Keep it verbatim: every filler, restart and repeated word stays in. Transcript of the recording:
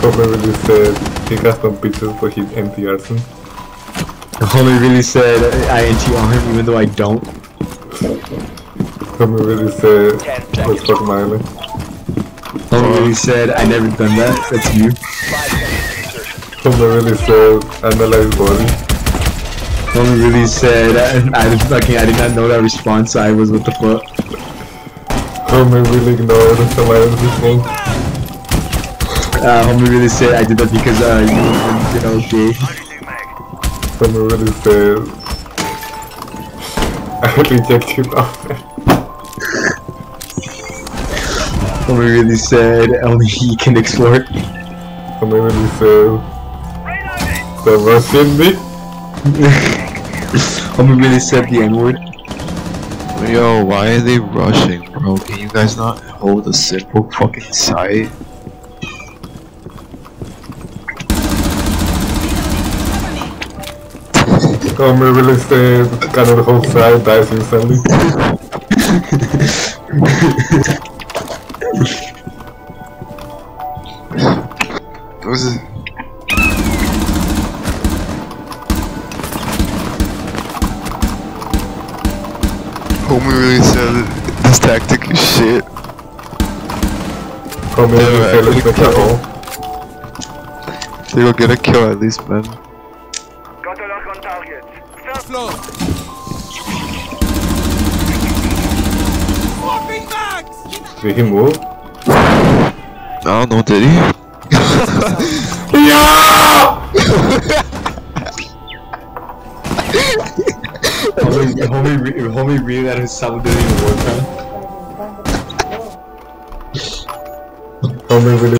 Homie really said he got some bitches but he's empty arson. Homie really said I N T on him even though I don't. Homie really said let's fuck Miley. Homie really said I never done that, that's you. Homie really said analyze body. Homie really said I, I, fucking, I did not know that response, so I was what the fuck. Homie really ignored Alliance's response. Uh, homie really said I did that because uh, you, you know, gay. Homie really said I reject you now. Homie really said only he can explore. Homie really said the Russian me. Homie really said the N-word. Yo, why are they rushing, bro? Can you guys not hold a simple fucking sight? Homie really said kind of the whole side dies instantly. What was it? Homie really said this tactic is shit. Homie really Yeah, said let's I make it all. They will get a kill at least, man. Got a lock on target. First floor. Swapping bags! Did he move? I don't know, did he? Yeah! homie, homie, re homie really that his sound didn't even work, huh? Homie really